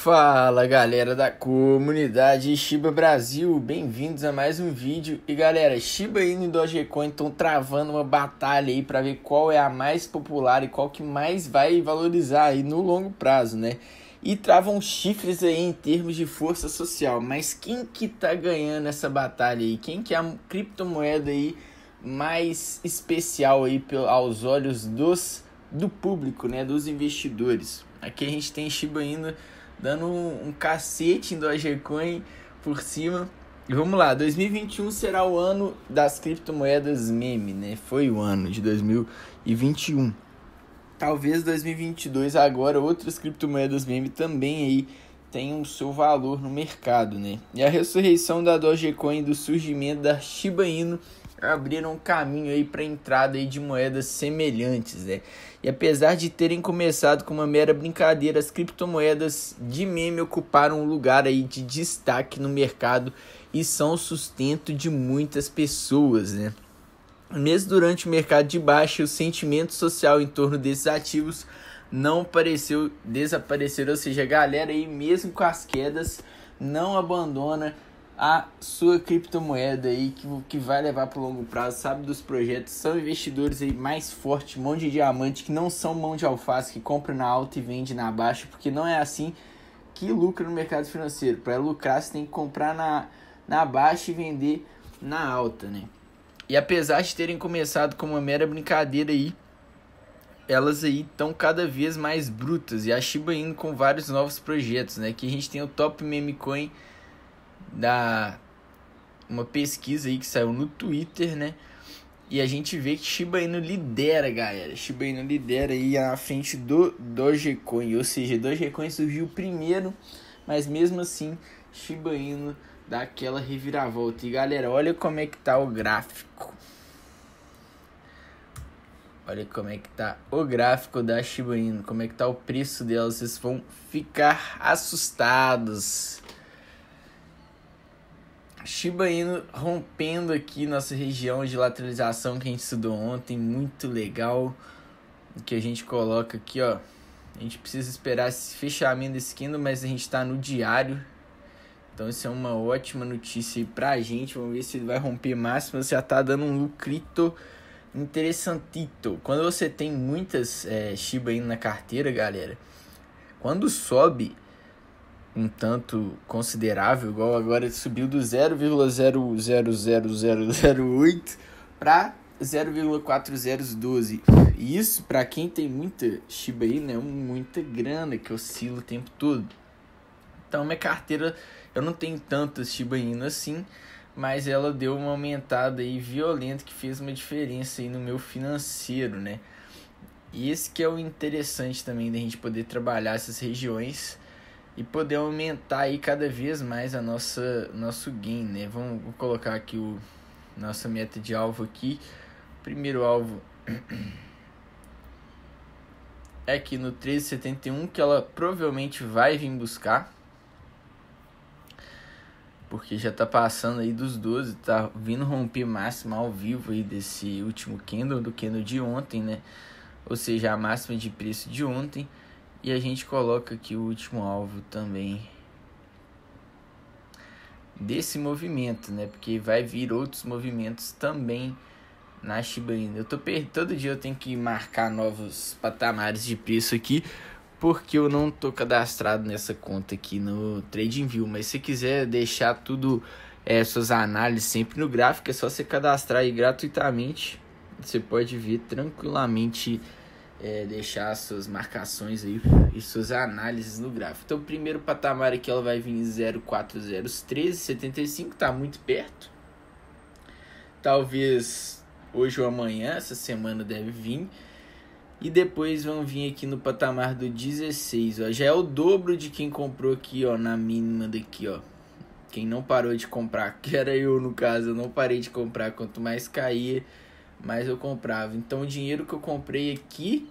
Fala galera da comunidade Shiba Brasil, bem-vindos a mais um vídeo. E galera, Shiba Inu e Dogecoin estão travando uma batalha aí para ver qual é a mais popular e qual que mais vai valorizar aí no longo prazo, né? E travam chifres aí em termos de força social, mas quem que tá ganhando essa batalha aí? Quem que é a criptomoeda aí mais especial aí aos olhos do público, né? Dos investidores? Aqui a gente tem Shiba Inu dando um cacete em Dogecoin por cima. E vamos lá, 2021 será o ano das criptomoedas meme, né? Foi o ano de 2021. Talvez 2022 agora outras criptomoedas meme também aí tenham o seu valor no mercado, né? E a ressurreição da Dogecoin e do surgimento da Shiba Inu abriram um caminho aí para a entrada aí de moedas semelhantes, né? E apesar de terem começado com uma mera brincadeira, as criptomoedas de meme ocuparam um lugar aí de destaque no mercado e são o sustento de muitas pessoas, né? Mesmo durante o mercado de baixa, o sentimento social em torno desses ativos não pareceu desaparecer, ou seja, a galera aí mesmo com as quedas não abandona a sua criptomoeda aí que vai levar para o longo prazo, sabe dos projetos, são investidores aí mais fortes, mão de diamante, que não são mão de alface, que compra na alta e vende na baixa, porque não é assim que lucra no mercado financeiro. Para lucrar você tem que comprar na baixa e vender na alta, né? E apesar de terem começado com uma mera brincadeira aí, elas aí estão cada vez mais brutas, e a Shiba Inu com vários novos projetos, né? Que a gente tem o Top Meme Coin uma pesquisa aí que saiu no Twitter, né? E a gente vê que Shiba Inu lidera, galera. Shiba Inu lidera aí à frente do Dogecoin. Ou seja, Dogecoin surgiu primeiro, mas mesmo assim Shiba Inu dá aquela reviravolta. E galera, olha como é que tá o gráfico. Olha como é que tá o gráfico da Shiba Inu. Como é que tá o preço dela. Vocês vão ficar assustados. Shiba Inu rompendo aqui nossa região de lateralização que a gente estudou ontem, muito legal. O que a gente coloca aqui, ó, a gente precisa esperar esse fechamento desse candle, mas a gente tá no diário, então isso é uma ótima notícia aí pra gente. Vamos ver se ele vai romper máximo. Já tá dando um lucrito interessantito. Quando você tem muitas Shiba Inu na carteira, galera, quando sobe um tanto considerável, igual agora subiu do 0,000008 para 0,4012. E isso, para quem tem muita Shiba Inu, é muita grana que oscila o tempo todo. Então, minha carteira, eu não tenho tantas Shiba Inu assim, mas ela deu uma aumentada aí violenta que fez uma diferença aí no meu financeiro, né? E esse que é o interessante também da gente poder trabalhar essas regiões e poder aumentar aí cada vez mais a nosso gain, né? Vou colocar aqui nossa meta de alvo aqui. Primeiro alvo é aqui no 13,71, que ela provavelmente vai vir buscar, porque já tá passando aí dos 12, tá vindo romper máxima ao vivo aí desse último candle, do candle de ontem, né? Ou seja, a máxima de preço de ontem. E a gente coloca aqui o último alvo também desse movimento, né? Porque vai vir outros movimentos também na Shiba Inu. Todo dia eu tenho que marcar novos patamares de preço aqui, porque eu não tô cadastrado nessa conta aqui no TradingView. Mas se quiser deixar tudo, suas análises sempre no gráfico, é só você cadastrar aí gratuitamente. Você pode ver tranquilamente, deixar suas marcações aí e suas análises no gráfico. Então o primeiro patamar aqui ela vai vir em 0,4013,75, tá muito perto. Talvez hoje ou amanhã, essa semana deve vir. E depois vão vir aqui no patamar do 16, ó. Já é o dobro de quem comprou aqui, ó, na mínima daqui, ó. Quem não parou de comprar, que era eu no caso, eu não parei de comprar. Quanto mais caía, mais eu comprava. Então o dinheiro que eu comprei aqui,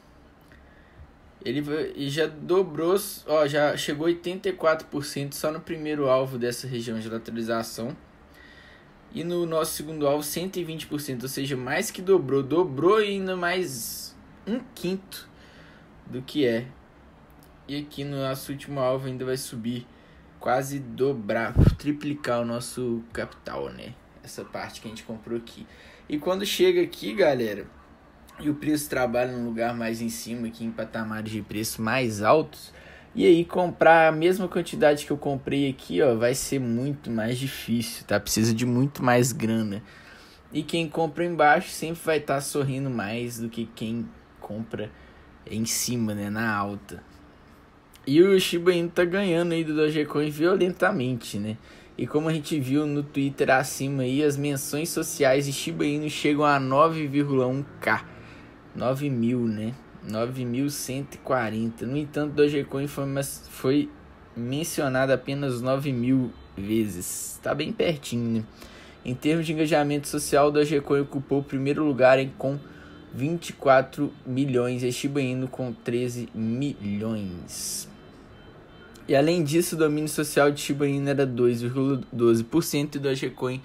ele já dobrou, ó, já chegou 84% só no primeiro alvo dessa região de lateralização. E no nosso segundo alvo 120%, ou seja, mais que dobrou ainda mais 1/5 do que é E aqui no nosso último alvo ainda vai subir, quase dobrar, triplicar o nosso capital, né? Essa parte que a gente comprou aqui. E quando chega aqui, galera, e o preço trabalha num lugar mais em cima, aqui em patamares de preço mais altos, e aí comprar a mesma quantidade que eu comprei aqui, ó, vai ser muito mais difícil, tá? Precisa de muito mais grana. E quem compra embaixo sempre vai estar sorrindo mais do que quem compra em cima, né, na alta. E o Shiba Inu tá ganhando aí do Dogecoin violentamente, né? E como a gente viu no Twitter acima aí, as menções sociais de Shiba Inu chegam a 9,1k. 9 mil, né? 9.140. No entanto, Dogecoin foi mencionado apenas 9 mil vezes. Tá bem pertinho, né? Em termos de engajamento social, o Dogecoin ocupou o primeiro lugar com 24 milhões e Shiba Inu com 13 milhões. E além disso, o domínio social de Shiba Inu era 2,12% e Dogecoin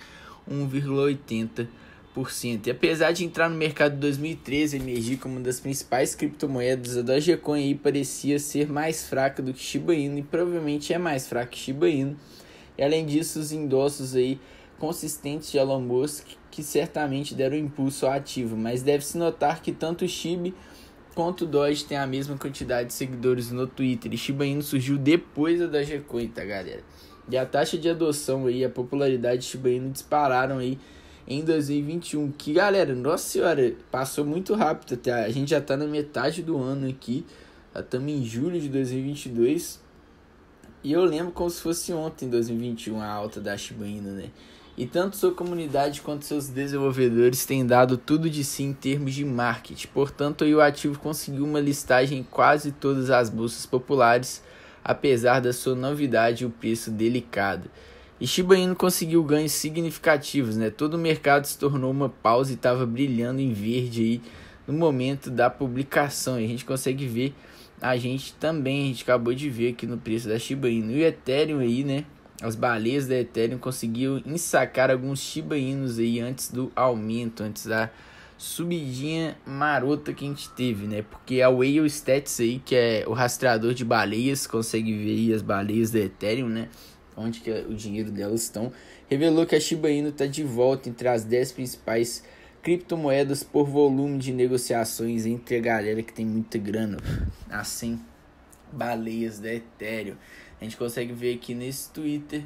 1,80%. E apesar de entrar no mercado em 2013 e emergir como uma das principais criptomoedas, a Dogecoin aí parecia ser mais fraca do que Shiba Inu e provavelmente é mais fraca que Shiba Inu. E além disso, os endossos aí consistentes de Elon Musk que certamente deram impulso ao ativo, mas deve-se notar que tanto o Shiba quanto o Doge tem a mesma quantidade de seguidores no Twitter, e Shiba Inu surgiu depois da Dogecoin, tá, galera? E a taxa de adoção aí, a popularidade de Shiba Inu dispararam aí em 2021, que, galera, nossa senhora, passou muito rápido, até a gente já tá na metade do ano aqui, já estamos em julho de 2022, e eu lembro como se fosse ontem, 2021, a alta da Shiba Inu, né? E tanto sua comunidade quanto seus desenvolvedores têm dado tudo de si em termos de marketing. Portanto, aí o ativo conseguiu uma listagem em quase todas as bolsas populares, apesar da sua novidade e o preço delicado. E Shiba Inu conseguiu ganhos significativos, né? Todo o mercado se tornou uma pausa e estava brilhando em verde aí no momento da publicação. E a gente consegue ver, a gente acabou de ver aqui no preço da Shiba Inu. E o Ethereum aí, né? As baleias da Ethereum conseguiram ensacar alguns Shiba Inus aí antes do aumento, antes da subidinha marota que a gente teve, né? Porque a Whale Stats aí, que é o rastreador de baleias, consegue ver aí as baleias da Ethereum, né? Onde que o dinheiro delas estão, revelou que a Shiba Inu está de volta entre as 10 principais criptomoedas por volume de negociações entre a galera que tem muita grana, assim, baleias da Ethereum. A gente consegue ver aqui nesse Twitter,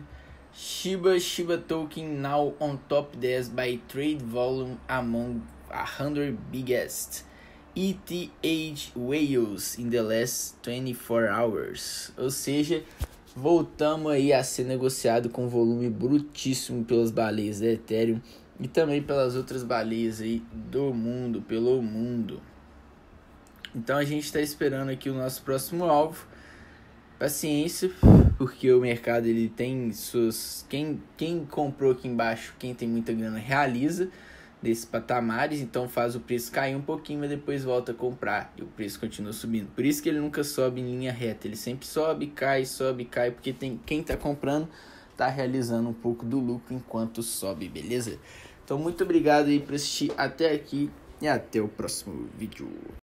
Shiba token now on top 10 by trade volume among 100 biggest ETH whales in the last 24 hours. Ou seja, voltamos aí a ser negociado com volume brutíssimo pelas baleias da Ethereum e também pelas outras baleias aí do mundo, pelo mundo. Então a gente está esperando aqui o nosso próximo alvo. Paciência, porque o mercado ele tem suas... Quem comprou aqui embaixo, quem tem muita grana, realiza desses patamares, então faz o preço cair um pouquinho, mas depois volta a comprar e o preço continua subindo. Por isso que ele nunca sobe em linha reta, ele sempre sobe, cai, porque tem quem está comprando está realizando um pouco do lucro enquanto sobe, beleza? Então muito obrigado aí por assistir até aqui e até o próximo vídeo.